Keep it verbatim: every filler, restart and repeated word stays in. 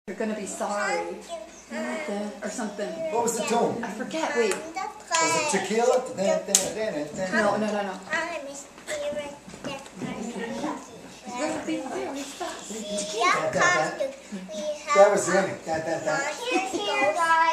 You're gonna be sorry. Or something. What was the tune? I forget, wait. Was it tequila? No, no, no, no. That was it. That, that, that.